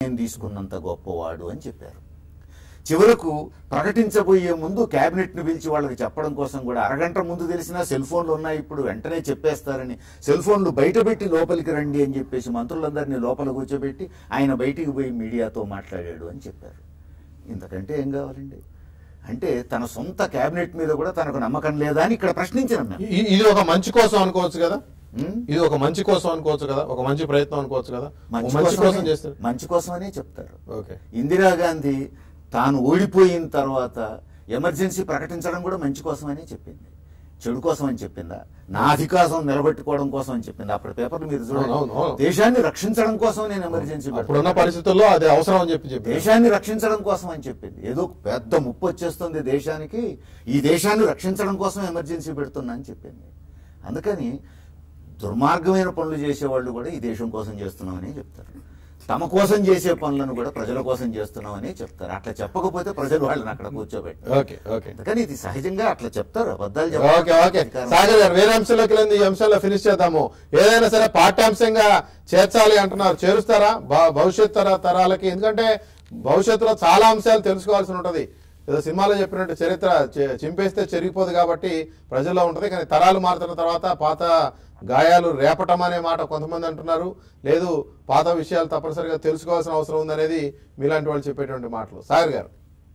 నేను తీసుకున్నంత గొప్పవాడు అని చెప్పారు. చివరకు ప్రకటించబోయే ముందు క్యాబినెట్ను పిలిచి వాళ్ళకి చెప్పడం కోసం కూడా అరగంట ముందు తెలిసినా సెల్ ఫోన్లు ఉన్నాయి, ఇప్పుడు వెంటనే చెప్పేస్తారని సెల్ ఫోన్లు బయటపెట్టి లోపలికి రండి అని చెప్పేసి మంత్రులందరినీ లోపల కూర్చోబెట్టి ఆయన బయటికి పోయి మీడియాతో మాట్లాడాడు అని చెప్పారు. ఇంతకంటే ఏం కావాలండి? అంటే తన సొంత క్యాబినెట్ మీద కూడా తనకు నమ్మకం లేదా అని ఇక్కడ ప్రశ్నించాను. ఇది ఒక మంచి కోసం అనుకోవచ్చు కదా, ఇది ఒక మంచి కోసం అనుకోవచ్చు కదా, ఒక మంచి ప్రయత్నం అనుకోవచ్చు కదా. మంచి కోసం చేస్తారు, మంచి కోసమనే చెప్తారు. ఓకే. ఇందిరాగాంధీ తాను ఓడిపోయిన తర్వాత ఎమర్జెన్సీ ప్రకటించడం కూడా మంచి కోసమనే చెప్పింది, చెడు కోసం అని చెప్పిందా? నా అధికారం నిలబెట్టుకోవడం కోసం అని చెప్పింది. అప్పుడు పేపర్లు మీరు చూడండి, దేశాన్ని రక్షించడం కోసం నేను ఎమర్జెన్సీ ఇప్పుడున్న పరిస్థితుల్లో అది అవసరం అని చెప్పి దేశాన్ని రక్షించడం కోసం అని చెప్పింది. ఏదో పెద్ద ముప్పు వచ్చేస్తుంది దేశానికి, ఈ దేశాన్ని రక్షించడం కోసం ఎమర్జెన్సీ పెడుతున్నా అని చెప్పింది. అందుకని దుర్మార్గమైన పనులు చేసేవాళ్ళు కూడా ఈ దేశం కోసం చేస్తున్నామని చెప్తారు, తమ కోసం చేసే పనులను కూడా ప్రజల కోసం చేస్తున్నామని చెప్తారు. అట్లా చెప్పకపోతే ప్రజలు వాళ్ళని అక్కడ కూర్చోబెట్టారు. కానీ ఇది సహజంగా అట్లా చెప్తారు, అబద్ధాలు చెప్తారు. వేరే అంశాలకి ఈ అంశాల్లో ఫినిష్ చేద్దాము. ఏదైనా సరే పాఠ్యాంశంగా చేర్చాలి అంటున్నారు, చేరుస్తారా భవిష్యత్ తరాలకి? ఎందుకంటే భవిష్యత్తులో చాలా అంశాలు తెలుసుకోవాల్సి ఉంటది. ఏదో సినిమాలో చెప్పినట్టు చరిత్ర చింపేస్తే చెరిగిపోదు కాబట్టి ప్రజల్లో ఉంటది. కానీ తరాలు మారుతున్న తర్వాత పాత గాయాలు రేపటం అనే మాట కొంతమంది అంటున్నారు. లేదు, పాత విషయాలు తప్పనిసరిగా తెలుసుకోవాల్సిన అవసరం ఉందనేది మీలాంటి వాళ్ళు చెప్పేటువంటి మాటలు. సాగర్ గారు,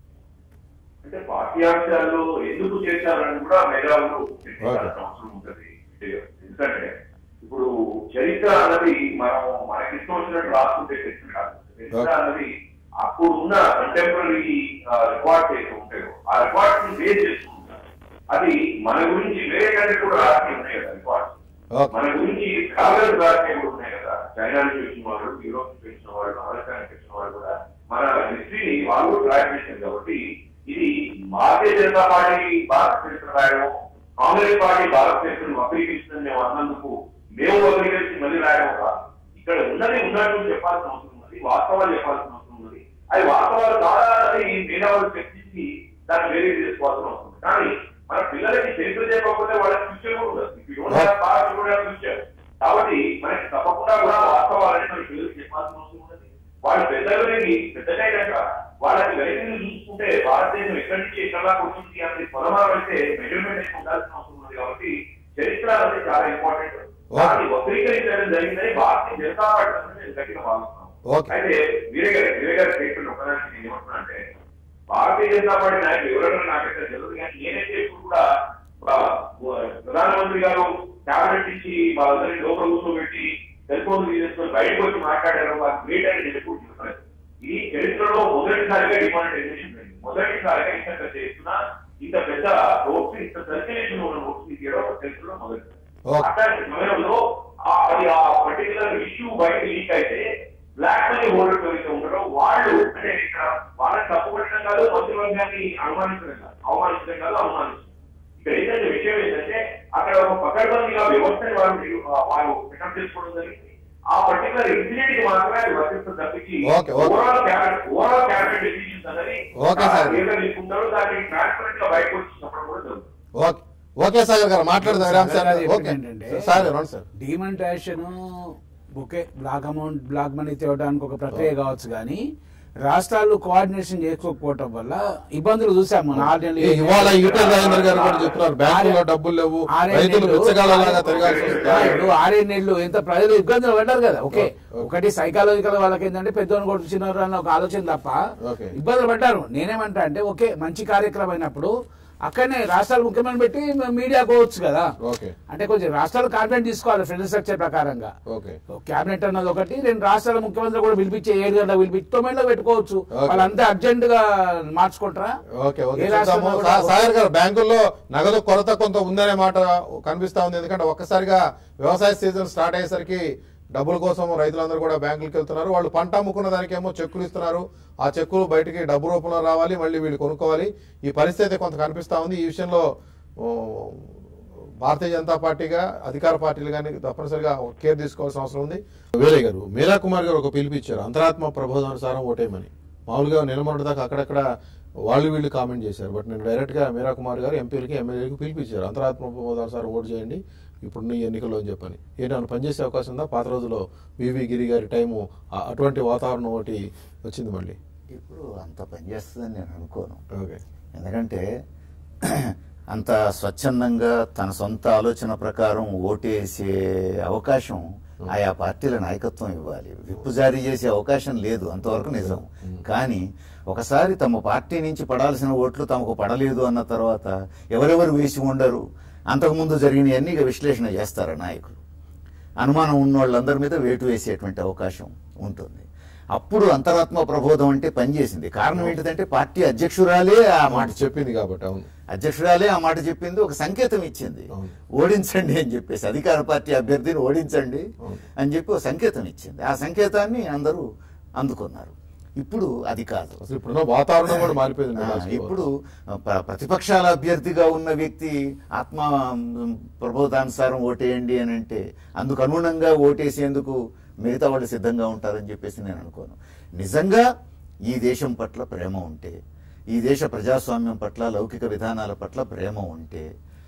అంటే పాఠ్యాంశాలు ఎందుకు చేశారని కూడా మేధావులు అవసరం ఉంటుంది. ఎందుకంటే ఇప్పుడు చరిత్ర అన్నది మనం మనకి ఇష్టం వచ్చినట్టు రాసుకుంటే చరిత్ర కాదు. చరిత్ర అన్నది అప్పుడు ఉన్న కంటెంపరీ రికార్డ్స్ అయితే ఉంటాయో ఆ రికార్డ్స్ ని బేస్ చేసుకుంటారు. అది మన గురించి వేరే కంటే కూడా రాసి ఉన్నాయి కదా రికార్డ్స్. మన గురించి ట్రావెలర్ రాసి కూడా ఉన్నాయి కదా. చైనా నుంచి వచ్చిన వాళ్ళు, యూరోప్ నుంచి వచ్చిన వాళ్ళు, అమెరికా నుంచి వచ్చిన వాళ్ళు కూడా మన హిస్టరీని వాళ్ళు ట్రాక్ చేశారు. కాబట్టి ఇది భారతీయ జనతా పార్టీ భారత చరిత్ర రాయడం, కాంగ్రెస్ పార్టీ భారత చరిత్రను వక్రీకరిస్తుందని మేము అన్నందుకు మేము వక్రీకరించి మళ్ళీ రాయడం కాదు. ఇక్కడ ఉన్నది ఉన్నట్టు చెప్పాల్సిన అవసరం ఉంది, వాస్తవాలు చెప్పాల్సిన అవసరం ఉంది. అది వాస్తవాలు కాదని మేధావులు చర్చించి దాన్ని వేరే చేసుకోవాల్సిన అవసరం ఉంది. కానీ మన పిల్లలకి చరిత్ర చెప్పకపోతే వాళ్ళకి ఫ్యూచర్ కూడా ఉండదు. ఫ్యూచర్ కాబట్టి మనకి తప్పకుండా కూడా వాస్తవాలని మన పిల్లలకి చెప్పాల్సిన అవసరం ఉన్నది. వాళ్ళు పెద్దగా వాళ్ళకి వెనక్కి చూసుకుంటే భారతదేశం ఎక్కడి నుంచి ఎక్కడా వచ్చింది అనేది పొలమాలు అయితే మెజర్మెంట్ అయితే ఉండాల్సిన అవసరం ఉంది. కాబట్టి చరిత్ర అనేది చాలా ఇంపార్టెంట్. దాన్ని వక్రీకరించడం జరిగిందని భారతీయ జనతా పార్టీ నేను గట్టిగా భావిస్తున్నాను. అయితే వీరే గారి స్టేట్మెంట్ ఒకదానికి నేను ఏమంటున్నా అంటే, భారతీయ జనతా పార్టీ నాయకులు ఎవరైనా నాకైతే తెలియదు, కానీ నేనైతే ఇప్పుడు కూడా ప్రధానమంత్రి గారు క్యాబినెట్ ఇచ్చి వాళ్ళందరినీ లోపల కూర్చోబెట్టి సెల్ ఫోన్ తీసుకొని బయటకు వచ్చి మాట్లాడారు, వాళ్ళు గ్రేట్ అని నేను ఎప్పుడు చూస్తున్నాను. ఈ చరిత్రలో మొదటిసారిగా డిమానిటైజేషన్ జరిగింది. మొదటిసారిగా ఇంత పెద్ద ఎత్తున ఇంత పెద్ద నోట్స్, ఇంత సర్క్యులేషన్ ఉన్న నోట్స్ తీయడం చరిత్రలో మొదటిసారి. అట్లాంటి సమయంలో అది ఆ పర్టికులర్ ఇష్యూ బయట లీక్ అయితే బ్లాక్ మనీ హోల్డర్స్ ఎవరైతే ఉంటారో వాళ్ళు, అంటే ఇక్కడ వాళ్ళని తప్పుపట్టడం కాదు, మంత్రివర్గాన్ని అవమానించడం కాదు, అవమానించడం. ఇక్కడ ఏంటంటే విషయం ఏంటంటే అక్కడ ఒక పకడ్బందీగా వ్యవస్థని వాళ్ళు పికప్ చేసుకోవడం జరిగింది. ఆ పర్టికులర్ ఇన్సిడెంట్ కి మాత్రమే అది వర్తిస్తుంది తప్పించి ఓవరాల్ క్యాబినెట్ డెసిషన్స్ అనేది తీసుకుంటారు. దాన్ని ట్రాన్స్పరెంట్ గా బయటకు వచ్చినప్పుడు కూడా జరుగుతుంది. ఓకే సాగర్ గారు మాట్లాడదాం. డిమానిటైజేషన్ ఓకే, బ్లాక్ మనీ తేవడానికి ఒక ప్రక్రియ కావచ్చు, కానీ రాష్ట్రాలు కోఆర్డినేషన్ చేసుకోకపోవటం వల్ల ఇబ్బందులు చూసాము. 4 నెలలు ఎంత ప్రజలు ఇబ్బందులు పడ్డారు కదా. ఓకే, ఒకటి సైకాలజికల్ వాళ్ళకి ఏంటంటే పెద్దోని కొట్టుకున్నారు అన్న ఒక ఆలోచన తప్ప ఇబ్బందులు పడ్డారు. నేనేమంటా అంటే ఓకే, మంచి కార్యక్రమం అయినప్పుడు అక్కడనే రాష్ట్రాలు ముఖ్యమంత్రి పెట్టి మీడియా పోవచ్చు కదా. అంటే కొంచెం రాష్ట్రాలు కాన్ఫిడెంట్ తీసుకోవాలి ఫ్రెండ్ స్ట్రక్చర్ ప్రకారంగా. క్యాబినెట్ అన్నది ఒకటి, 2 రాష్ట్రాల ముఖ్యమంత్రి కూడా పిలిపించి 7 గంటలకు పిలిపించి 9 గంటలకు పెట్టుకోవచ్చు. వాళ్ళంతా అర్జెంట్ గా మార్చుకుంటారా? సాగర్ గారు, బ్యాంకుల్లో నగదు కొరత కొంత ఉందనే మాట కనిపిస్తా ఉంది. ఎందుకంటే ఒక్కసారిగా వ్యవసాయ సీజన్ స్టార్ట్ అయ్యేసరికి డబ్బుల కోసం రైతులందరూ కూడా బ్యాంకులకు వెళ్తున్నారు. వాళ్ళు పంట అమ్ముకున్న దానికేమో చెక్కులు ఇస్తున్నారు, ఆ చెక్కులు బయటికి డబ్బు రూపంలో రావాలి, మళ్ళీ వీళ్ళు కొనుక్కోవాలి. ఈ పరిస్థితి కొంత కనిపిస్తా ఉంది. ఈ విషయంలో భారతీయ జనతా పార్టీగా అధికార పార్టీలు కానీ తప్పనిసరిగా కేర్ తీసుకోవాల్సిన అవసరం ఉంది. వేరే గారు, మీరా కుమార్ గారు ఒక పిలిపిచ్చారు, అంతరాత్మ ప్రబోధానుసారం ఓటేయమని. మామూలుగా నిలమొండ దాకా అక్కడక్కడ వీళ్ళు కామెంట్ చేశారు. బట్ నేను డైరెక్ట్ గా మీరా కుమార్ గారు ఎంపీలకి ఎమ్మెల్యేలకు పిలిపించారు, అంతరాత్మ ప్రబోధానుసారం ఓటు చేయండి, ఇప్పుడున్న ఈ ఎన్నికల్లో అని చెప్పని ఏమైనా పనిచేసే అవకాశం ఉందా? పాత రోజుల్లో వివి గిరి గారి టైము అటువంటి వాతావరణం ఒకటి వచ్చింది మళ్ళీ. ఇప్పుడు అంత పనిచేస్తుందని నేను అనుకోను. ఓకే, ఎందుకంటే అంత స్వచ్ఛందంగా తన సొంత ఆలోచన ప్రకారం ఓటేసే అవకాశం ఆయా పార్టీల నాయకత్వం ఇవ్వాలి. విప్పు జారీ చేసే అవకాశం లేదు, అంతవరకు నిజం. కానీ ఒకసారి తమ పార్టీ నుంచి పడాల్సిన ఓట్లు తమకు పడలేదు అన్న తర్వాత ఎవరెవరు వేసి ఉండరు, అంతకుముందు జరిగిన అన్ని విశ్లేషణ చేస్తారు నాయకులు. అనుమానం ఉన్న వాళ్ళందరి మీద వేటు వేసేటువంటి అవకాశం ఉంటుంది. అప్పుడు అంతరాత్మ ప్రబోధం అంటే పనిచేసింది. కారణం ఏంటిదంటే పార్టీ అధ్యక్షురాలే ఆ మాట చెప్పింది కాబట్టి. అవును, అధ్యక్షురాలే ఆ మాట చెప్పింది, ఒక సంకేతం ఇచ్చింది, ఓడించండి అని చెప్పేసి, అధికార పార్టీ అభ్యర్థిని ఓడించండి అని చెప్పి ఒక సంకేతం ఇచ్చింది. ఆ సంకేతాన్ని అందరూ అందుకున్నారు. ఇప్పుడు అది కాదు, ఇప్పుడు వాతావరణం కూడా మారిపోయింది. ఇప్పుడు ప్రతిపక్షాల అభ్యర్థిగా ఉన్న వ్యక్తి ఆత్మ ప్రబోధానుసారం ఓటేయండి అని అంటే అందుకు అనుగుణంగా ఓటేసేందుకు మిగతా వాళ్ళు సిద్ధంగా ఉంటారని చెప్పేసి నేను అనుకోను. నిజంగా ఈ దేశం పట్ల ప్రేమ ఉంటే, ఈ దేశ ప్రజాస్వామ్యం పట్ల, లౌకిక విధానాల పట్ల ప్రేమ ఉంటే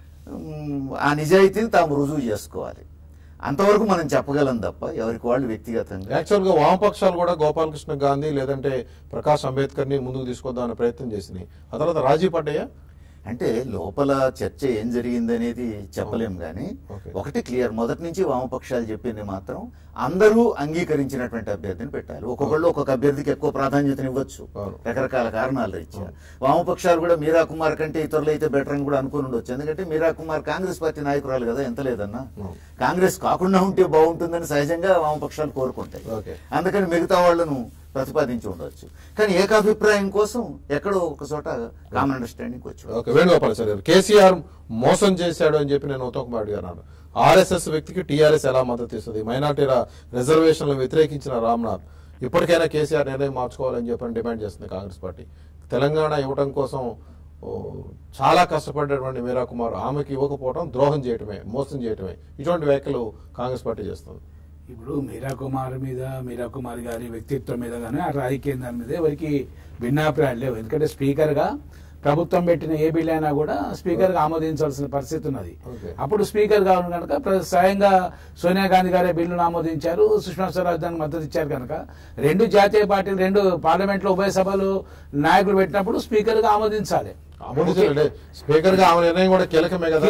ఆ నిజాయితీని తాము రుజువు చేసుకోవాలి. అంతవరకు మనం చెప్పగలం తప్ప ఎవరికి వాళ్ళు వ్యక్తిగతంగా. యాక్చువల్గా వామపక్షాలు కూడా గోపాలకృష్ణ గాంధీ లేదంటే ప్రకాష్ అంబేద్కర్ని ముందుకు తీసుకొద్దామనే ప్రయత్నం చేసినాయి. ఆ తర్వాత రాజీ పడ్డాయా? అంటే లోపల చర్చ ఏం జరిగిందనేది చెప్పలేం కానీ ఒకటి క్లియర్, మొదటి నుంచి వామపక్షాలు చెప్పింది మాత్రం అందరూ అంగీకరించినటువంటి అభ్యర్థిని పెట్టాలి. ఒక్కొక్కళ్ళు ఒక్కొక్క అభ్యర్థికి ఎక్కువ ప్రాధాన్యతనివ్వచ్చు రకరకాల కారణాల రీత్యా. వామపక్షాలు కూడా మీరా కుమార్ కంటే ఇతరులు అయితే బెటర్ అని కూడా అనుకుని ఉండొచ్చు. ఎందుకంటే మీరా కుమార్ కాంగ్రెస్ పార్టీ నాయకురాలు కదా, ఎంత లేదన్నా కాంగ్రెస్ కాకుండా ఉంటే బాగుంటుందని సహజంగా వామపక్షాలు కోరుకుంటాయి. అందుకని మిగతా వాళ్లను ప్రతిపాదించి ఉండవచ్చు. కానీ ఏకాభిప్రాయం కోసం ఎక్కడో ఒక చోట కామన్ అండర్స్టాండింగ్ వచ్చి. వేణుగోపాల్ సార్, కేసీఆర్ మోసం చేశాడు అని చెప్పి నేను ఉత్తమ్ కుమార్ అన్నాను. ఆర్ఎస్ఎస్ వ్యక్తికి టీఆర్ఎస్ ఎలా మద్దతు ఇస్తుంది? మైనార్టీల రిజర్వేషన్లు వ్యతిరేకించిన రామ్నాథ్ ఇప్పటికైనా కేసీఆర్ నిర్ణయం మార్చుకోవాలని చెప్పని డిమాండ్ చేస్తుంది కాంగ్రెస్ పార్టీ. తెలంగాణ ఇవ్వడం కోసం చాలా కష్టపడేటువంటి మీరా కుమార్ ఆమెకి ఇవ్వకపోవడం ద్రోహం చేయటమే, మోసం చేయటమే. ఇటువంటి వ్యాఖ్యలు కాంగ్రెస్ పార్టీ చేస్తుంది. ఇప్పుడు మీరా కుమార్ గారి వ్యక్తిత్వం మీద కానీ ఆ రాజకీయ దాని మీద ఎవరికి భిన్నాభిప్రాయాలు లేవు. ఎందుకంటే స్పీకర్ గా ప్రభుత్వం పెట్టిన ఏ బిల్ అయినా కూడా స్పీకర్ గా ఆమోదించాల్సిన పరిస్థితి ఉన్నది. అప్పుడు స్పీకర్ గా కనుక స్వయంగా సోనియా గాంధీ గారే బిల్లును ఆమోదించారు, సుష్మా స్వరాజ్ దానికి మద్దతు ఇచ్చారు. కనుక రెండు జాతీయ పార్టీలు, రెండు పార్లమెంట్ లో ఉభయ సభలు నాయకులు పెట్టినప్పుడు స్పీకర్ గా ఆమోదించాలి. స్పీకర్ గా ఆమె నిర్ణయం కూడా కీలకమే కదా.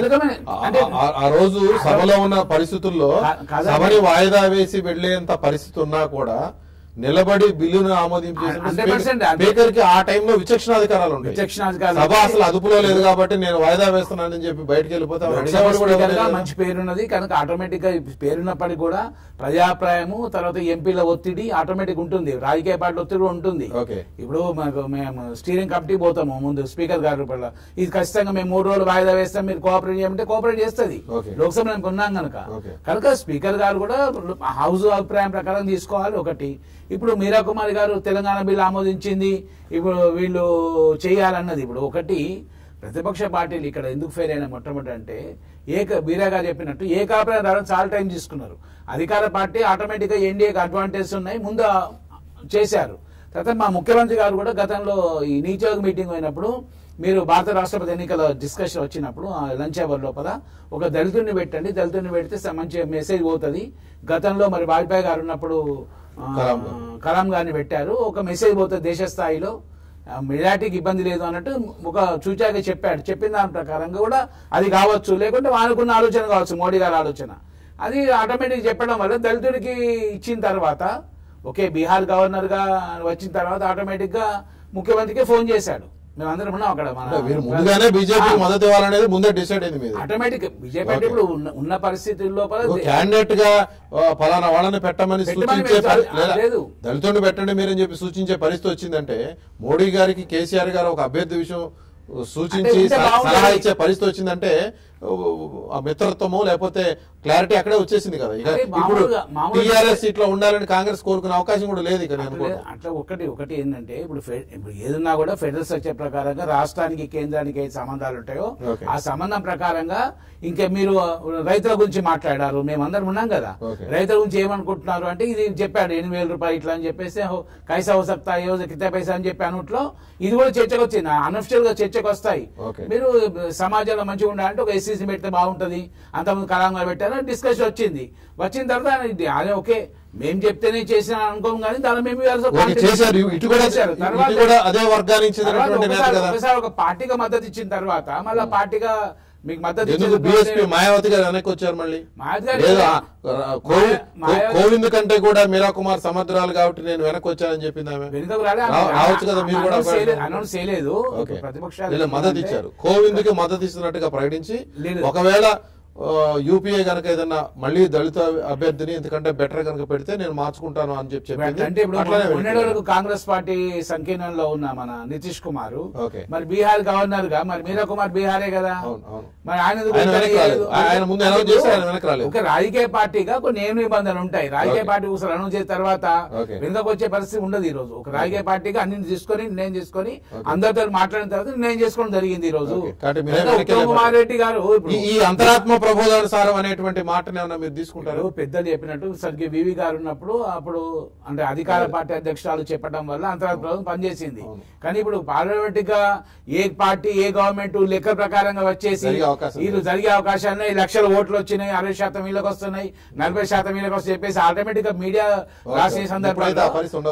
ఆ రోజు సభలో ఉన్న పరిస్థితుల్లో సభని వాయిదా వేసి వెళ్లేంత పరిస్థితి ఉన్నా కూడా నిలబడి బిల్లును ఆమోదించేసి స్పీకర్ కి ఆ టైంలో విచక్షణాధికారాలు ఉంటాయి. సభ అసలు అదుపులో లేదు కాబట్టి నేను వాయిదా వేస్తున్నానని చెప్పి బయటకు వెళ్ళిపోతా. మంచి పేరున్నది కనుక ఆటోమేటిక్ గా పేరున్నప్పటికీ కూడా ప్రజాప్రాయము, తర్వాత ఎంపీల ఒత్తిడి ఆటోమేటిక్ ఉంటుంది, రాజకీయ పార్టీ ఒత్తిడి ఉంటుంది. ఇప్పుడు మేము స్టీరింగ్ కమిటీ పోతాము ముందు స్పీకర్ గారు పట్ల, ఇది ఖచ్చితంగా మేము 3 రోజులు వాయిదా వేస్తాం, మీరు కోఆపరేట్ చేయమంటే కోఆపరేట్ చేస్తుంది. లోక్సభ మేము కొన్నాం కనుక స్పీకర్ గారు కూడా హౌస్ అభిప్రాయం ప్రకారం తీసుకోవాలి. ఒకటి, ఇప్పుడు మీరా కుమార్ గారు తెలంగాణ బిల్లు ఆమోదించింది, ఇప్పుడు వీళ్ళు చేయాలన్నది. ఇప్పుడు ఒకటి, ప్రతిపక్ష పార్టీలు ఇక్కడ ఎందుకు ఫెయిల్ అయినా మొట్టమొదటి అంటే మీరా గారు చెప్పినట్టు ఏకాభిప్రాయం రావడం చాలా టైం తీసుకున్నారు. అధికార పార్టీ ఆటోమేటిక్ గా ఎన్డీఏకి అడ్వాంటేజ్ ఉన్నాయి, ముందు చేశారు. తర్వాత మా ముఖ్యమంత్రి గారు కూడా గతంలో ఈ నీతి ఆయోగ్ మీటింగ్ అయినప్పుడు మీరు భారత రాష్ట్రపతి ఎన్నికల డిస్కషన్ వచ్చినప్పుడు లంచ్ అవర్ లోపల ఒక దళితుడిని పెట్టండి, దళితుడిని పెడితే మంచి మెసేజ్ పోతుంది. గతంలో మరి వాజ్పేయి గారు ఉన్నప్పుడు కలాం గారిని పెట్టారు, ఒక మెసేజ్ పోతుంది దేశ స్థాయిలో, మెజార్టీకి ఇబ్బంది లేదు అన్నట్టు ఒక సూచాగా చెప్పాడు. చెప్పిన దాని ప్రకారంగా కూడా అది కావచ్చు, లేకుంటే వాళ్ళకున్న ఆలోచన కావచ్చు, మోడీ గారి ఆలోచన. అది ఆటోమేటిక్ చెప్పడం వల్ల దళితుడికి ఇచ్చిన తర్వాత ఓకే, బీహార్ గవర్నర్ గా వచ్చిన తర్వాత ఆటోమేటిక్ గా ముఖ్యమంత్రికి ఫోన్ చేశాడు. మేమందరం ఉన్నాం అక్కడ. ముందుగానే బీజేపీ మద్దతు ఇవ్వాలనేది ముందే డిసైడ్ అయింది. ఆటోమేటిక్ బీజేపీ అంటే ఇప్పుడు ఉన్న పరిస్థితుల్లో క్యాండిడేట్ గా ఫలానా వాళ్ళని పెట్టమని సూచించే దళితుడిని పెట్టండి మీరని చెప్పి సూచించే పరిస్థితి వచ్చిందంటే మోడీ గారికి కేసీఆర్ గారు ఒక అభ్యర్థి విషయం సూచించి సలహా ఇచ్చే పరిస్థితి వచ్చిందంటే ఆ మిత్రత్వము లేకపోతే క్లారిటీ అక్కడే వచ్చేసింది కదా. ఇక ఇప్పుడు టీఆర్ఎస్ ఇట్లా ఉండాలని కాంగ్రెస్ కోరుకునే అవకాశం కూడా లేదు. ఇక అట్లా ఒకటి ఏంటంటే ఇప్పుడు ఏదన్నా కూడా ఫెడరల్ స్ట్రక్చర్ ప్రకారంగా రాష్ట్రానికి కేంద్రానికి ఏ సంబంధాలు ఉంటాయో ఆ సంబంధం ప్రకారంగా ఇంకా మీరు రైతుల గురించి మాట్లాడారు, మేమందరం ఉన్నాం కదా, రైతుల గురించి ఏమనుకుంటున్నారు అంటే ఇది చెప్పాడు 8,000 రూపాయలు ఇట్లా అని చెప్పేసి కైసా హో సక్తా ఏ కితే పైసా అని చెప్పి అనుట్లో ఇది కూడా చర్చకు వచ్చింది, అనఫిషియల్ గా చర్చకు వస్తాయి. మీరు సమాజంలో మంచిగా ఉండాలంటే ఒక ఎస్సీ కేసీసీ పెడితే బాగుంటది, అంతకుముందు కలాం గారు పెట్టారు, డిస్కషన్ వచ్చిన తర్వాత అదే ఓకే మేము చెప్తేనే చేసిన అనుకోం కానీ దాని మేము చేశారు. ఇటు కూడా అదే వర్గానికి చెందినటువంటి నేత కదా. ఒకసారి ఒక పార్టీగా మద్దతు ఇచ్చిన తర్వాత మళ్ళీ పార్టీగా మీకు మద్దతు బీఎస్పీ మాయావతి గారు వెనక్కి వచ్చారు. మళ్ళీ కోవింద్ కంటే కూడా మీరా కుమార్ సమర్థురాలు కాబట్టి నేను వెనక్కి వచ్చానని చెప్పింది ఆమె. రావచ్చు కదా మీరు కూడా. అనౌన్స్ చేయలేదు, ప్రతిపక్షాలు మద్దతు ఇచ్చారు. కోవింద్ కి మద్దతు ఇస్తున్నట్టుగా ప్రకటించి ఒకవేళ యూపీఏ కనుక ఏదన్నా మళ్ళీ దళిత అభ్యర్థిని ఎందుకంటే బెటర్ కనుక పెడితే నేను మార్చుకుంటాను అని చెప్పింది. అంటే ఇప్పుడు కాంగ్రెస్ పార్టీ సంకీర్ణంలో ఉన్న మన నితీష్ కుమార్ మరి బీహార్ గవర్నర్ గా, మరి మీరా కుమార్ బీహారే కదా, మరి ఆయన ముందు అనౌన్స్ చేసి ఆయన వెనక్కి రాలేదు. ఒక రాజకీయ పార్టీగా కొన్ని నియమ నిబంధనలు ఉంటాయి. రాజకీయ పార్టీ ఒకసారి అనౌన్స్ చేసిన తర్వాత వెనుకకు వచ్చే పరిస్థితి ఉండదు. ఈ రోజు ఒక రాజకీయ పార్టీగా అన్ని నిర్ణయం చేసుకొని అందరితో మాట్లాడిన తర్వాత నిర్ణయం చేసుకోవడం జరిగింది. ఈ రోజు ఉత్తమ్ కుమార్ రెడ్డి గారు ఈ అంతరాత్మ ప్రబోధానుసారం అనేటువంటి మాటని ఏమన్నా మీరు తీసుకుంటారు? పెద్దలు చెప్పినట్టు సరిగ్గా వివి గారు ఉన్నప్పుడు అప్పుడు అంటే అధికార పార్టీ అధ్యక్షురాలు చెప్పడం వల్ల అంతరాత్మ ప్రభుత్వం పనిచేసింది. కానీ ఇప్పుడు పార్లమెంట్ గా ఏ పార్టీ ఏ గవర్నమెంట్ లెక్క ప్రకారంగా వచ్చేసి జరిగే అవకాశాన్ని 1,00,000 ఓట్లు వచ్చినాయి, 60% వీళ్ళకి వస్తున్నాయి, 40% వీళ్ళకి వస్తాయి చెప్పేసి ఆటోమేటిక్ గా మీడియా రాసే సందర్భంలో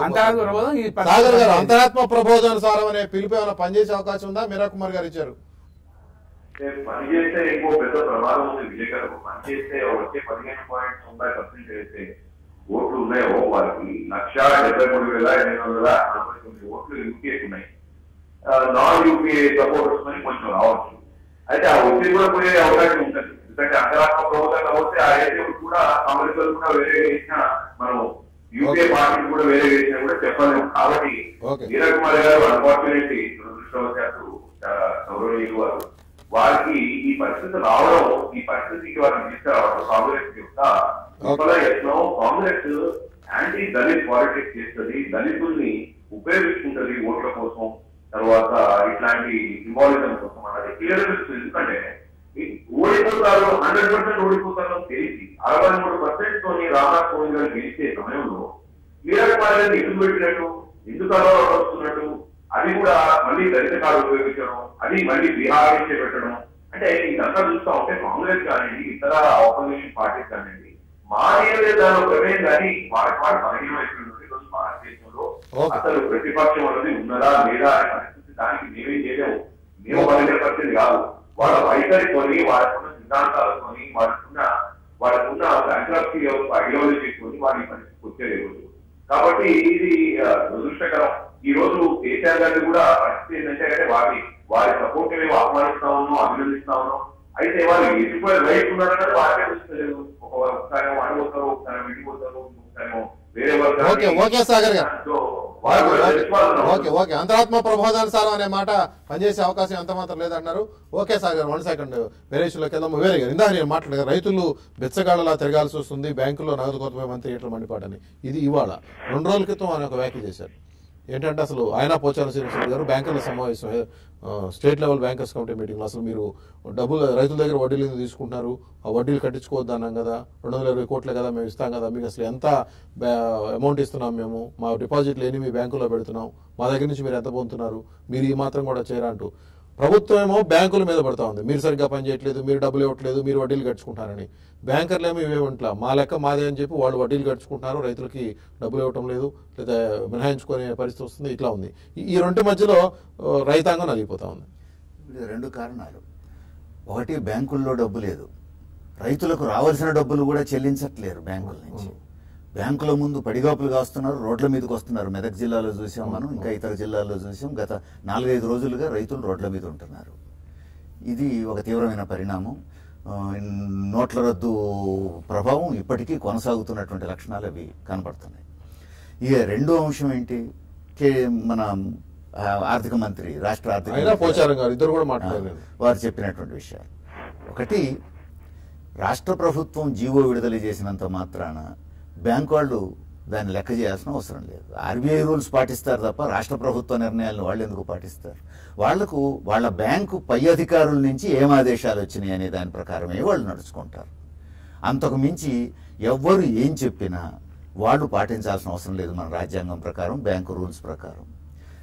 అంతరాత్మ ప్రబోధానుసారం అనే పిలుపు ఏమైనా పనిచేసే అవకాశం ఉందా? మీరా కుమార్ గారు ఇచ్చారు. పనిచేస్తే ఇంకో పెద్ద ప్రమాదం ఉంది విజయ్ గారు. పనిచేస్తే వచ్చే 15.9% అయితే ఓట్లు ఉన్నాయో వారికి 1,73,849 ఓట్లు యూపీఏ ఉన్నాయి. నాన్ యూపీఏ సపోర్టర్స్ అని కొంచెం రావచ్చు. అయితే ఆ ఒత్తిడి కూడా పోయే అవకాశం ఉంటుంది. ఎందుకంటే అంతరాత్మ ప్రభుత్వం కాబట్టి ఆ ఏదో కూడా కాంగ్రెస్ కూడా వేరే వేసినా మనం యూపీఏ పార్టీ కూడా వేరే వేసినా కూడా చెప్పలేము. కాబట్టి మీరా కుమార్ గారు అన్ఫార్చునేట్లీ దురదృష్టవశాత్తు గౌరవనీయులు వారు వారికి ఈ పరిస్థితి రావడం, ఈ పరిస్థితికి వారిని తీసుకురావడం కాంగ్రెస్ యొక్క విఫల యత్నం. కాంగ్రెస్ యాంటీ దళిత్ పాలిటిక్స్ చేస్తుంది, దళితుల్ని ఉపయోగించుకుంటది ఓట్ల కోసం, తర్వాత ఇట్లాంటి సింబాలిజం కోసం అన్నది క్లియర్ తెలుస్తుంది. ఎందుకంటే ఓడిపోతారు, 100% ఓడిపోతారు తెలిసి 63% తోని రామ్నాథ్ కోవింద్ గారు గెలిచే సమయంలో మీరా కుమార్ గారిని ఎందుకు పెట్టినట్టు, ఎందుకు అలా వస్తున్నట్టు, అది కూడా మళ్ళీ దళిత కాలు ఉపయోగించడం, అది మళ్ళీ బీహార్ నుంచే పెట్టడం. అంటే ఇదంతా చూస్తా ఉంటే కాంగ్రెస్ కానివ్వండి, ఇతర ఆపోజిషన్ పార్టీస్ కానివ్వండి, మానేదే దాని ప్రమేయం కానీ వారి బలహీనమైపోయింది. ఈరోజు భారతదేశంలో అసలు ప్రతిపక్షం అనేది ఉన్నదా లేదా అనే పరిస్థితి దానికి మేమేం చేయలేము. మేము బలహీనపరిచింది కాదు, వాళ్ళ వైఖరితోని, వాళ్ళకున్న సిద్ధాంతాలతోని, వాళ్ళకున్న బ్యాంక్రప్సీ ఐడియాలజీతోని వారి పరిస్థితికి వచ్చేది. కాబట్టి ఇది దురదృష్టకరం. ఈ రోజు కేసీఆర్ గారిని కూడా పరిస్థితి ఏంటంటే వారి సపోర్ట్ మేము ఆహ్వానిస్తా ఉన్నాం, అభినందిస్తా ఉన్నాం. అయితే వాళ్ళు ఎదుర్కొనే రైట్ ఉన్నారన్నది వారికే తెలుస్తలేదు. ఒకసారి అడిగిపోతారు, ఒకసారి విడిపోతారు, ఒకసారి వేరే ఓకే సాగర్ గారు, ఓకే అంతరాత్మ ప్రబోధానుసారం అనే మాట పనిచేసే అవకాశం ఎంత మాత్రం లేదన్నారు. ఓకే సాగర్, 1 సెకండ్ వేరే ఇష్యూలోకి వెళ్దాం. వేరే గారు ఇందాక నేను మాట్లాడగా రైతులు బెచ్చగాళ్ళలా తిరగాల్సి వస్తుంది, బ్యాంకుల్లో నగదు కొత్తపై మంత్రి ఎట్లా మండిపాటని, ఇది ఇవాళ 2 రోజుల క్రితం ఆయన ఒక వ్యాఖ్య చేశారు. ఏంటంటే అసలు ఆయన పోచారం శ్రీనివాసరెడ్డి గారు బ్యాంకుల సమావేశం స్టేట్ లెవెల్ బ్యాంకర్స్ కమిటీ మీటింగ్లో అసలు మీరు డబ్బులు రైతుల దగ్గర వడ్డీలు ఎందుకు తీసుకుంటున్నారు, ఆ వడ్డీలు కట్టించుకోవద్దు అన్నాం కదా, 220 కోట్లే కదా మేము ఇస్తాం కదా, మీకు అసలు ఎంత అమౌంట్ ఇస్తున్నాం, మేము మా డిపాజిట్లు ఎన్ని మీ బ్యాంకులో పెడుతున్నాం, మా దగ్గర నుంచి మీరు ఎంత పొందుతున్నారు, మీరు ఈ మాత్రం కూడా చేయరంటూ ప్రభుత్వం ఏమో బ్యాంకుల మీద పడతా ఉంది. మీరు సరిగ్గా పని చేయట్లేదు, మీరు డబ్బులు ఇవ్వట్లేదు, మీరు వడ్డీలు కట్టుకుంటారని. బ్యాంకర్లు ఏమో ఇవేమంటా మా లెక్క మాదే అని చెప్పి వాళ్ళు వడ్డీలు కట్టుకుంటున్నారు, రైతులకి డబ్బులు ఇవ్వటం లేదు, లేదా మినహాయించుకునే పరిస్థితి వస్తుంది. ఇట్లా ఉంది. ఈ 2 మధ్యలో రైతాంగం నలిగిపోతా ఉంది. 2 కారణాలు. ఒకటి, బ్యాంకుల్లో డబ్బు లేదు, రైతులకు రావాల్సిన డబ్బులు కూడా చెల్లించట్లేరు బ్యాంకుల నుంచి. బ్యాంకుల ముందు పడిగాపులు కాస్తున్నారు, రోడ్ల మీదకి వస్తున్నారు. మెదక్ జిల్లాలో చూసాం మనం, ఇంకా ఇతర జిల్లాల్లో చూసాం. గత 4-5 రోజులుగా రైతులు రోడ్ల మీద ఉంటున్నారు. ఇది ఒక తీవ్రమైన పరిణామం. నోట్ల రద్దు ప్రభావం ఇప్పటికీ కొనసాగుతున్నటువంటి లక్షణాలు అవి కనపడుతున్నాయి. ఇక రెండో అంశం ఏంటి, మన ఆర్థిక మంత్రి, రాష్ట్ర ఆర్థిక వారు చెప్పినటువంటి విషయాలు. ఒకటి, రాష్ట్ర ప్రభుత్వం జీవో విడుదల చేసినంత మాత్రాన బ్యాంకు వాళ్ళు దాన్ని లెక్క చేయాల్సిన అవసరం లేదు. ఆర్బీఐ రూల్స్ పాటిస్తారు తప్ప రాష్ట్ర ప్రభుత్వ నిర్ణయాలను వాళ్ళు ఎందుకు పాటిస్తారు? వాళ్లకు వాళ్ళ బ్యాంకు పై అధికారుల నుంచి ఏం ఆదేశాలు వచ్చినాయి అనే దాని ప్రకారమే వాళ్ళు నడుచుకుంటారు. అంతకు మించి ఎవ్వరు ఏం చెప్పినా వాళ్ళు పాటించాల్సిన అవసరం లేదు మన రాజ్యాంగం ప్రకారం, బ్యాంకు రూల్స్ ప్రకారం.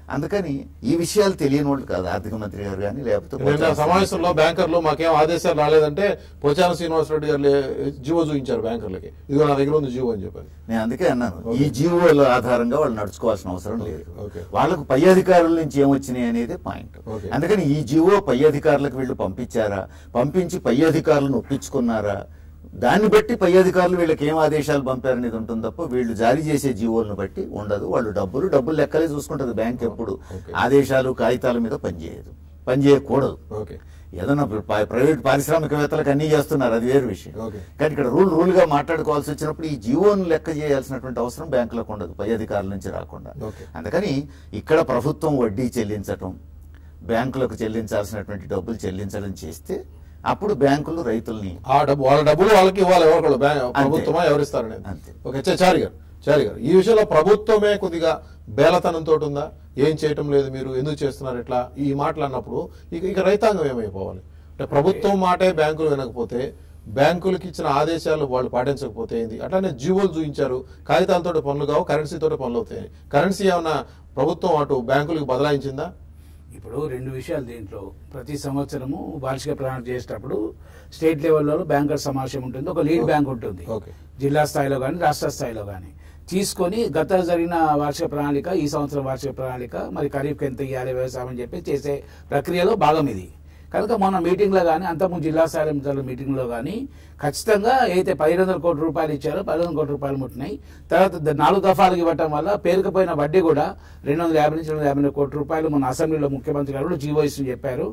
అందుకని ఈ విషయాలు తెలియని వాళ్ళు కాదు ఆర్థిక మంత్రి గారు కానీ లేకపోతే సమావేశంలో బ్యాంకర్లు మాకేం ఆదేశాలు రాలేదంటే పోచారం శ్రీనివాసరెడ్డి గారు జీవో చూపించారు బ్యాంకర్లకి, ఇదిగో నా దగ్గర ఉంది జీవో అని చెప్పారు. నేను అందుకే అన్నాను ఈ జీవోల ఆధారంగా వాళ్ళు నడుచుకోవాల్సిన అవసరం లేదు. వాళ్ళకు పై అధికారుల నుంచి ఏమొచ్చినాయి అనేది పాయింట్. అందుకని ఈ జీవో పై అధికారులకు వీళ్ళు పంపించారా, పంపించి పై అధికారులను ఒప్పించుకున్నారా, దాన్ని బట్టి పై అధికారులు వీళ్ళకి ఏం ఆదేశాలు పంపారనేది ఉంటుంది తప్ప వీళ్ళు జారీ చేసే జీవోలను బట్టి ఉండదు. వాళ్ళు డబ్బులు లెక్కలే చూసుకుంటుంది బ్యాంక్. ఎప్పుడు ఆదేశాలు కాగితాల మీద పనిచేయకూడదు. ఏదన్నా ప్రైవేట్ పారిశ్రామికవేత్తలకు అన్ని చేస్తున్నారు, అది వేరు విషయం. కానీ ఇక్కడ రూల్ గా మాట్లాడుకోవాల్సి వచ్చినప్పుడు ఈ జీవోను లెక్క చేయాల్సినటువంటి అవసరం బ్యాంకులకు ఉండదు, పై అధికారుల నుంచి రాకుండా. అందుకని ఇక్కడ ప్రభుత్వం వడ్డీ చెల్లించటం, బ్యాంకులకు చెల్లించాల్సినటువంటి డబ్బులు చెల్లించడం చేస్తే అప్పుడు బ్యాంకులు రైతుల్ని వాళ్ళ డబ్బులు వాళ్ళకి ఇవ్వాలి. ప్రభుత్వమా ఎవరిస్తారనేది. ఓకే, చారి గారు ఈ విషయంలో ప్రభుత్వమే కొద్దిగా బేలతనంతో ఉందా, ఏం చేయటం లేదు, మీరు ఎందుకు చేస్తున్నారు ఇట్లా, ఈ మాటలు అన్నప్పుడు ఇక రైతాంగం ఏమైపోవాలి? అంటే ప్రభుత్వం మాటే బ్యాంకులు వినకపోతే, బ్యాంకులకు ఇచ్చిన ఆదేశాలు వాళ్ళు పాటించకపోతే ఏంది? అట్లానే జీవోలు చూపించారు, కాగితాలతో పనులు కావు, కరెన్సీతో పనులు అవుతాయి. కరెన్సీ ఏమన్నా ప్రభుత్వం అటు బ్యాంకులకు బదలాయించిందా? ఇప్పుడు రెండు విషయాలు దీంట్లో. ప్రతి సంవత్సరము వార్షిక ప్రణాళిక చేసేటప్పుడు స్టేట్ లెవెల్లో బ్యాంకర్ సమావేశం ఉంటుంది, ఒక లీడ్ బ్యాంక్ ఉంటుంది, జిల్లా స్థాయిలో కానీ రాష్ట్ర స్థాయిలో కానీ తీసుకొని గత జరిగిన వార్షిక ప్రణాళిక, ఈ సంవత్సరం వార్షిక ప్రణాళిక, మరి ఖరీఫ్కి ఎంత ఇవ్వాలి వ్యవసాయం అని చెప్పి చేసే ప్రక్రియలో భాగం ఇది. కనుక మొన్న మీటింగ్లో కానీ అంతకుముందు జిల్లా స్థాయి మీటింగ్లో కానీ ఖచ్చితంగా అయితే 1500 కోట్ల రూపాయలు ఇచ్చారో 1500 కోట్ల రూపాయలు ముట్టినాయి. తర్వాత 4 దఫాలకు ఇవ్వటం వల్ల పేరుకుపోయిన వడ్డీ కూడా 250 నుంచి 250 కోట్ల రూపాయలు మన అసెంబ్లీలో ముఖ్యమంత్రి గారు కూడా జీవో ఇస్తూ చెప్పారు.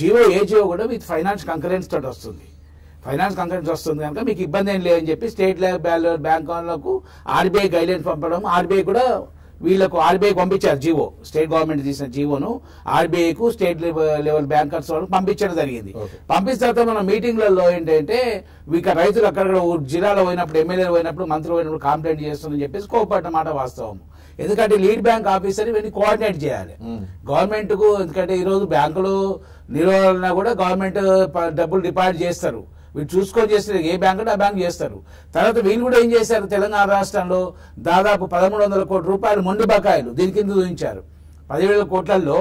ఏ జీవో కూడా విత్ ఫైనాన్స్ కంకరెన్స్ తోటి వస్తుంది. ఫైనాన్స్ కంకరెన్స్ వస్తుంది కనుక మీకు ఇబ్బంది ఏం లేదని చెప్పి స్టేట్ లెవెల్ బ్యాంక్ వాళ్ళకు ఆర్బీఐ గైడ్లైన్స్ పంపడం, ఆర్బీఐ కూడా వీళ్ళకు ఆర్బీఐ పంపించారు జీవో, స్టేట్ గవర్నమెంట్ తీసిన జీవోను ఆర్బీఐకు స్టేట్ లెవెల్ బ్యాంకర్స్ వాళ్ళకు పంపించడం జరిగింది. పంపించిన తర్వాత మన మీటింగ్లలో ఏంటంటే ఇక రైతులు అక్కడ జిల్లాలో పోయినప్పుడు, ఎమ్మెల్యేలు పోయినప్పుడు, మంత్రులు పోయినప్పుడు కంప్లైంట్ చేస్తుందని చెప్పేసి కోపడ్డ మాట వాస్తవం. ఎందుకంటే లీడ్ బ్యాంక్ ఆఫీసర్ ఇవన్నీ కోఆర్డినేట్ చేయాలి గవర్నమెంట్ కు. ఎందుకంటే ఈరోజు బ్యాంకులు నిర్వహణ కూడా గవర్నమెంట్ డబ్బులు డిపాజిట్ చేస్తారు, వీళ్ళు చూసుకొని చేస్తారు, ఏ బ్యాంక్ అంటే ఆ బ్యాంక్ చేస్తారు. తర్వాత వీళ్ళు కూడా ఏం చేశారు, తెలంగాణ రాష్ట్రంలో దాదాపు 1300 కోట్ల రూపాయలు మొండి బకాయిలు దీని కింద చూపించారు. 10,000 కోట్లలో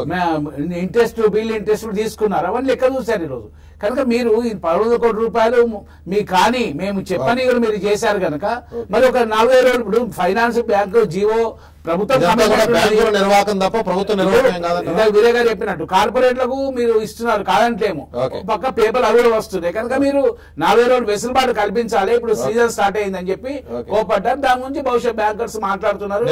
ఇంట్రెస్ట్, బిల్ ఇంట్రెస్ట్ తీసుకున్నారు, అవన్నీ లెక్క చూశారు ఈరోజు. కనుక మీరు 1100 కోట్ల రూపాయలు మీ కానీ మేము చెప్పని కూడా మీరు చేశారు కనుక మరి ఒక 40 రోజులు ఇప్పుడు ఫైనాన్స్ బ్యాంకు జీవో ప్రభుత్వం నిర్వాహకం తప్ప ప్రభుత్వం వీరే గారు చెప్పినట్టు కార్పొరేట్లకు మీరు ఇస్తున్నారు కాదంటేమో, పక్క పేపర్ అవి కూడా వస్తున్నాయి. కనుక మీరు 40 రోజులు వెసులుబాటు కల్పించాలి. ఇప్పుడు సీజన్ స్టార్ట్ అయిందని చెప్పి కోపడ్డారు. దాని గురించి బహుశా బ్యాంకర్స్ మాట్లాడుతున్నారు.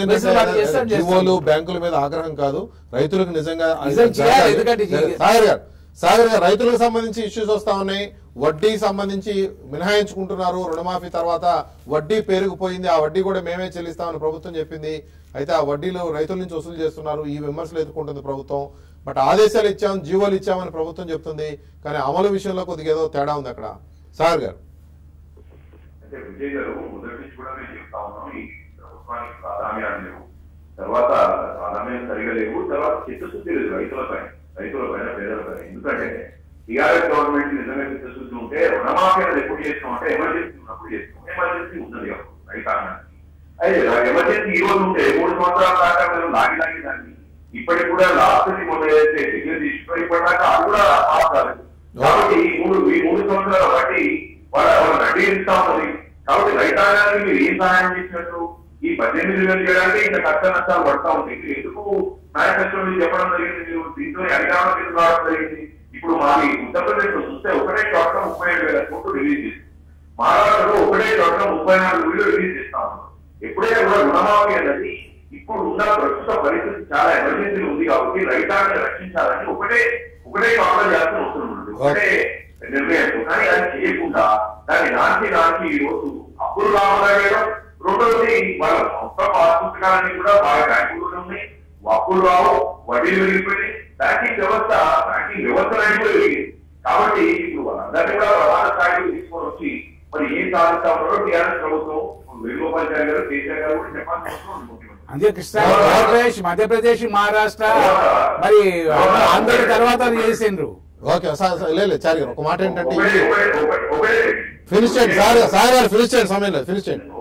బ్యాంకుల మీద ఆగ్రహం కాదు, రైతులకు నిజంగా ఎందుకంటే సాగర్ గారు రైతులకు సంబంధించి ఇష్యూస్ వస్తా ఉన్నాయి. వడ్డీకి సంబంధించి మినహాయించుకుంటున్నారు. రుణమాఫీ తర్వాత వడ్డీ పెరిగిపోయింది, ఆ వడ్డీ కూడా మేమే చెల్లిస్తామని ప్రభుత్వం చెప్పింది. అయితే ఆ వడ్డీలు రైతుల నుంచి వసూలు చేస్తున్నారు. ఈ విమర్శలు ఎదుర్కొంటుంది ప్రభుత్వం. బట్ ఆదేశాలు ఇచ్చాం, జీవోలు ఇచ్చామని ప్రభుత్వం చెప్తుంది. కానీ అమలు విషయంలో కొద్దిగా ఏదో తేడా ఉంది అక్కడ. సాగర్ గారు అంటే విజయ్ గారు మొదటి నుంచి కూడా నేను చెప్తా ఉన్నాం, ఈ ప్రభుత్వానికి ప్రాధాన్యాలు లేవు, తర్వాత ప్రాధాన్యాలు సరిగా లేవు, తర్వాత చిత్తశుద్ధి లేదు రైతులపైన పేదలపైన. ఎందుకంటే టీఆర్ఎస్ గవర్నమెంట్ నిజంగా చిత్తశుద్ధి ఉంటే రుణమాఫీ అనేది ఎప్పుడు చేస్తామంటే ఎమర్జెన్సీ ఉన్నప్పుడు చేస్తాం. ఎమర్జెన్సీ ఉంటుంది రైతాంగానికి. అయితే ఎమర్జెన్సీ ఈ రోజు ఉంటే 3 సంవత్సరాల దాకా మేము లాగి దాన్ని ఇప్పటికి కూడా లాస్ట్ డిగ్రీ తీసుకుని ఇప్పటిదాకా అది కూడా పాస్ కాలేదు. కాబట్టి ఈ 3 సంవత్సరాల బట్టి వాళ్ళ వడ్డీ ఇస్తా ఉన్నది. కాబట్టి రైతాంగానికి మీరు ఏం సహాయం చేసినట్టు ఈ 18,000 చేయడానికి ఇంకా కష్ట నష్టాలు పడతా ఉంటాయి. ఎందుకు మేనిఫెస్టో మీద చెప్పడం జరిగింది, మీరు దీంతో అధికారంలోకి రావడం జరిగింది. ఇప్పుడు మాది ఉత్తరప్రదేశ్ లో చూస్తే ఒకటే చోట 37,000 కోట్లు రిలీజ్ చేసింది. మహారాష్ట్రలో ఒకటే చోట 34,000 రిలీజ్ చేస్తా ఉన్నారు. ఎప్పుడైనా కూడా రుణమాఫీ అనేది ఇప్పుడు ఉన్న ప్రస్తుత పరిస్థితి చాలా ఎమర్జెన్సీ ఉంది కాబట్టి రైతాంగాన్ని రక్షించాలని ఒకటే చోట చేయాల్సిన అవసరం ఉంది, ఒకటే నిర్ణయం. కానీ అది చేయకుండా దాన్ని నాటి ఈ రోజు అప్పులు రావడం, రెండవది వాళ్ళ మొత్త పుస్తకాలన్నీ కూడా బాగా బ్యాంకులు ఉన్నాయి, అప్పులు రావు, వడ్డీలు పెరిగిపోయి బ్యాంకింగ్ వ్యవస్థ పెరిగింది. కాబట్టి ఇప్పుడు వాళ్ళందరినీ కూడా ప్రధాన స్థాయిలో తీసుకొని వచ్చి మరి ఏం సాధిస్తా ఉన్నారో టీఆర్ఎస్ ప్రభుత్వం, వేణుగోపాల్ గారు, కేసీఆర్ గారు కూడా చెప్పాల్సిన అవసరం ఉంది. అంతే కృష్ణ, ఆంధ్రప్రదేశ్, మధ్యప్రదేశ్, మహారాష్ట్ర, మరి ఆంధ్ర తర్వాత చేసిండ్రు. ఓకే లేదు చారి గారు ఒక మాట ఏంటంటే ఫినిష్ చేయండి, సార్ ఫినిష్ చేయండి, సమయం లేదు, ఫినిష్ చేయండి.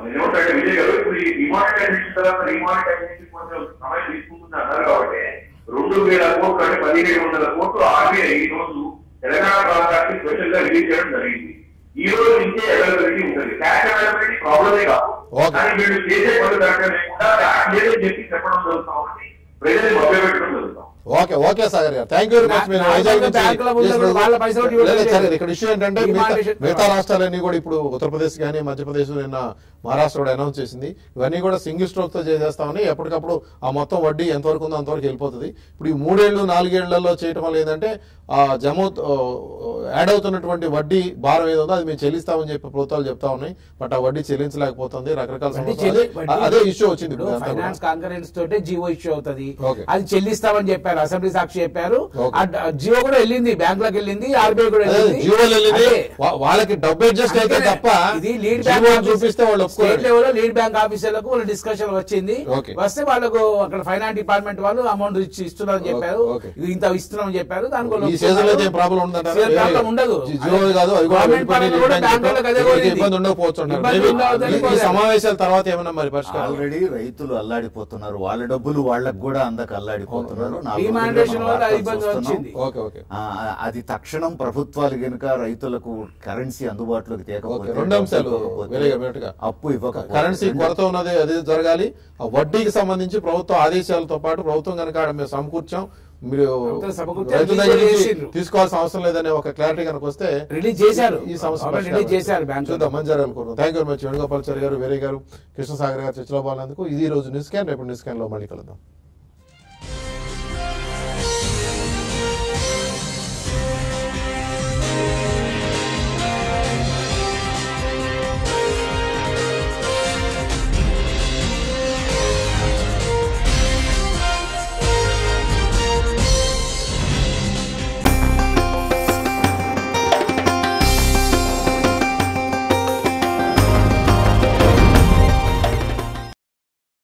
ఏమంటే విజయ్ గారు ఇప్పుడు ఈ డిమానిటైజేషన్ తర్వాత రీమానిటైజేషన్ కొంచెం సమయం తీసుకుంటుంది అన్నారు కాబట్టి 2,000 కోట్లు అంటే 1,700 కోట్లు ఆర్బీఐ ఈ రోజు తెలంగాణ ప్రాంతానికి స్పెషల్ గా రిలీజ్ చేయడం జరిగింది. ఈ రోజు నుంచే అవైలబిలిటీ ఉంటుంది. క్యాష్ అవైలబిలిటీ ప్రాబ్లమే కాదు, కానీ వీళ్ళు చేసే పనులు కరెక్ట్ లేకుండా లేదని చెప్పి చెప్పడం జరుగుతామని ప్రజల్ని మభ్యపెట్టడం జరుగుతాం. Okay okay Sagar garu, thank you very much. మీరు వైజాగ్ నుంచి ఇక్కడ ఇష్యూ ఏంటంటే మిగతా రాష్ట్రాలన్నీ కూడా ఇప్పుడు ఉత్తరప్రదేశ్ కానీ మధ్యప్రదేశ్ నిన్న మహారాష్ట్ర కూడా అనౌన్స్ చేసింది. ఇవన్నీ కూడా సింగిల్ స్ట్రోక్ తో చేసేస్తామని ఎప్పటికప్పుడు ఆ మొత్తం వడ్డీ ఎంతవరకు ఉందో అంతవరకు వెళ్ళిపోతుంది. ఇప్పుడు ఈ 3 ఏళ్ళు 4 ఏళ్లలో చేయడం వల్ల ఏంటంటే ఆ యాడ్ అవుతున్నటువంటి వడ్డీ భారం ఏదో అది మేము చెల్లిస్తామని చెప్పి ప్రభుత్వాలు చెప్తా ఉన్నాయి. బట్ ఆ వడ్డీ చెల్లించలేకపోతుంది. రకరకాల అదే ఇష్యూ వచ్చింది. ఫైనాన్స్ కాన్ఫరెన్స్ తోటే జియో ఇష్యూ అవుతుంది, అది చెల్లిస్తామని చెప్పారు. అసెంబ్లీ సాక్షి చెప్పారు. జియో కూడా వెళ్ళింది, బ్యాంక్ లోకి వెళ్ళింది, ఆర్బీఐ కూడా వెళ్ళింది. వాళ్ళకి డబ్బు అడ్జస్ట్ అయితే తప్ప ఇది లీడ్ బ్యాంక్ చూపిస్తే వాళ్ళు స్టేట్ లెవెల్ లో లీడ్ బ్యాంక్ ఆఫీసర్లకు వాళ్ళ డిస్కషన్ వచ్చింది. వస్తే వాళ్ళకు అక్కడ ఫైనాన్స్ డిపార్ట్మెంట్ వాళ్ళు అమౌంట్ ఇస్తున్నారని చెప్పారు, ఇది ఇంత ఇస్తున్నామని చెప్పారు. దానికి ప్రాబ్లం ఉండదు. సమావేశాల తర్వాత ఏమన్నా మరి పరిష్కారం? ఆల్రెడీ రైతులు అల్లాడిపోతున్నారు, వాళ్ళ డబ్బులు వాళ్ళకు కూడా అందక అల్లాడిపోతున్నారు. అది తక్షణం ప్రభుత్వాలు గనుక రైతులకు కరెన్సీ అందుబాటులోకి తేకపోతే, 2 అంశాలు అప్పు ఇవ్వక, కరెన్సీ కొరత ఉన్నది అది జరగాలి. ఆ వడ్డీకి సంబంధించి ప్రభుత్వ ఆదేశాలతో పాటు ప్రభుత్వం కనుక మేము సమకూర్చాం, మీరు రైతుల దగ్గర నుంచి తీసుకోవాల్సిన అవసరం లేదనే ఒక క్లారిటీ కనుక వస్తే రిలీజ్ చేశారు. ఈ సమస్య చూద్దాం మంచి జరగాలనుకుంటున్నాం. Thank you very much. Venugopalachari garu, వేరే గారు, కృష్ణసాగర్ గారు చర్చలో పాల్గొన్నందుకు. ఇది రోజు న్యూస్ క్యాన్. రేపు న్యూస్ క్యాన్ లో మళ్ళీ కలుద్దాం.